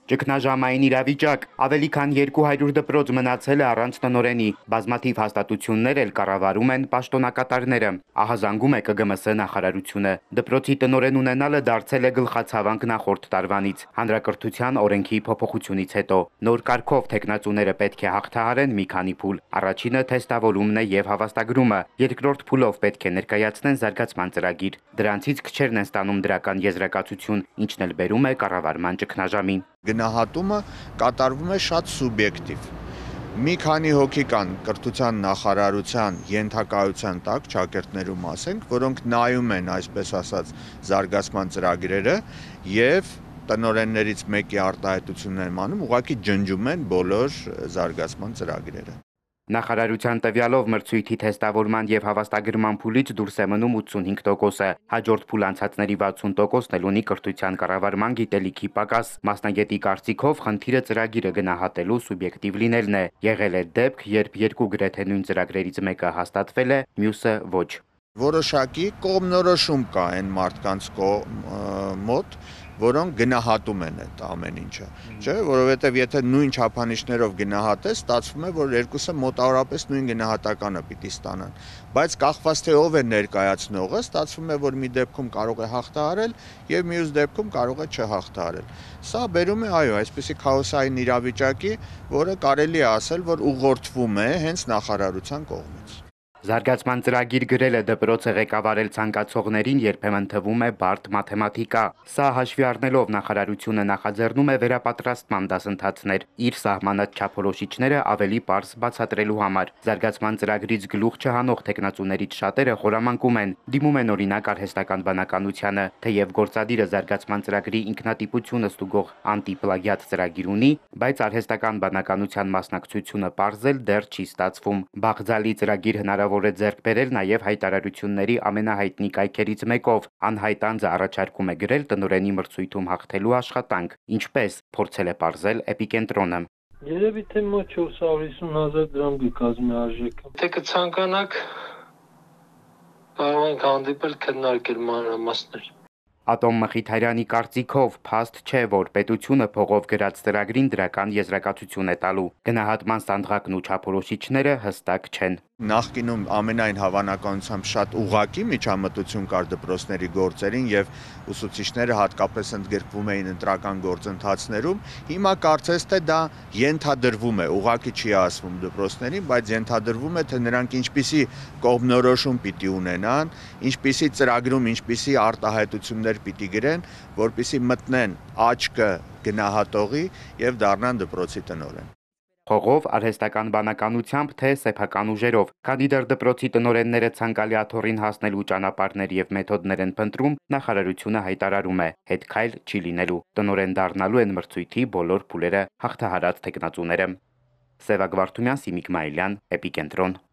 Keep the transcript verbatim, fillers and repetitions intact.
Ճգնաժամային իրավիճակ, ավելի քան երկու հարյուր դպրոց մնացել է առանց տնօրենի, բազմաթիվ հաստատություններ էլ կառավարում են պաշտոնակատարները, ահազանգում է Կ Գ M S նախարարությունը, դպրոցի տնօրեն ունենալը դարձել է գլխացավանք նախորդ տարվանից, հանրակրթության օրենքի փոփոխությունից հետո, նոր կարգով թեկնածուները պետք է հաղթահարեն մի քանի փուլ, առաջինը թեստավորումն է և հավաստագրումը, երկրորդ փուլով պետք է ներկայացնեն զարգացման ծրագիր, դրանցից քչերն են ստանում դրական եզրակացություն, ինչն էլ բերում է կառավարման ճգնաժամին։ Գնահատումը կատարվում է շատ սուբյեկտիվ։ Մի քանի հոգի կան կրթության նախարարության ենթակայության տակ ճակերտներու մասենք, որոնք նայում են, այսպես ասած, զարգացման ծրագրերը եւ տնօրեններից մեկի արտահայտությունն են անում, ուղղակի ջնջում են բոլոր զարգացման ծրագրերը։ Նախարարության տվյալով մրցույթի թեստավորման և հավաստագրման փուլից դուրս է մնում ութսունհինգ տոկոսը, հաջորդ փուլ անցածների վաթսուն տոկոսն էլ ունի կրթության կառավարման գիտելիքի պակաս, մասնագետի կարծիքով խնդիրը ծրագիրը գնահատելու սուբյեկտիվ լինելն է, եղել է դեպք, երբ երկու գրեթե նույն ծրագրերից մեկը հաստատվել է, մյուսը ոչ։ Որոշակի կողմնորոշում կա այն մարդկանց մոտ, որոնք գնահատում են այդ ամեն ինչը, չէ, որովհետև եթե նույն չափանիշներով գնահատես, ստացվում է, որ երկուսը մոտավորապես նույն գնահատականը պիտի ստանան, բայց կախված թե ով է ներկայացնողը, ստացվում է, որ մի դեպքում կարող է հաղթահարել եւ մյուս դեպքում կարող է չհաղթահարել։ Սա բերում է, այո, այսպիսի քաոսային իրավիճակի, որը կարելի է ասել, որ ուղղորդվում է հենց նախարարության կողմից։ Զարգացման ծրագիր գրելը դպրոցը ղեկավարել ցանկացողներին երբեմն թվում է բարդ մաթեմատիկա։ Սա հաշվի առնելով նախարարությունը նախաձեռնում է վերապատրաստման դասընթացներ, իր սահմանած չափորոշիչները ավելի պարզ բացատրելու համար։ Զարգացման ծրագրից գլուխ չհանող թեկնածուներից շատերը խորամանկում են, դիմում են օրինակ արհեստական բանականությանը, թեև գործադիրը զարգացման ծրագրի ինքնատիպությունը ստուգող անտիպլագիատ ծրագիր ունի, բայց արհեստական բանականության մասնակցությունը պարզել դեռ չի ստացվում։ Բաղձալի ծրագիր հնարավոր է ձեռք բերել նաև հայտարարությունների ամենահայտնի կայքերից մեկով, անհայտ անձը առաջարկում է գրել տնօրենի մրցույթում հաղթելու աշխատանք, ինչպես փորձել է պարզել Էպիկենտրոնը։ Երևի թե մոտ չորս հարյուր հիսուն հազար դրամ կկազմի արժեքը։ Թե կցանկանաք, կարող ենք հանդիպել, քննարկել մանրամասներ։ Ատոմ Մխիթարյանի կարծիքով փաստ չէ, որ պետությունը փողով գրած ծրագրին դրական եզրակացություն է տալու։ Գնահատման սանդղակն ու չափորոշիչները հստակ չեն։ Նախկինում ամենայն հավանականությամբ շատ ուղղակի միջամտություն կար դպրոցների գործերին եւ ուսուցիչները հատկապես ընդգրկվում էին ընտրական գործընթացներում։ Հիմա կարծես թե դա ենթադրվում է, ուղղակի չի ասվում դպրոցներին, բայց ենթադրվում է, թե նրանք ինչպիսի կողմնորոշում պիտի ունենան, ինչպիսի ծրագրում, ինչպիսի արտահայտություններ պիտի գրեն, որպիսի մտնեն աչքը գնահատողի եւ դառնան դպրոցի տնօրեն։ Փողով, արհեստական բանականությամբ, թե սեփական ուժերով, քանի դեռ դպրոցի տնօրենները ցանկալի աթոռին հասնելու ճանապարհներ եւ մեթոդներ են փնտրում, նախարարությունը հայտարարում է, հետքայլ չի լինելու, տնօրեն դառնալու են մրցույթի բոլոր փուլերը հաղթահարած թեկնածուները։ Սևակ Վարդումյան, Սիմիկ Մայիլյան, Էպիկենտրոն։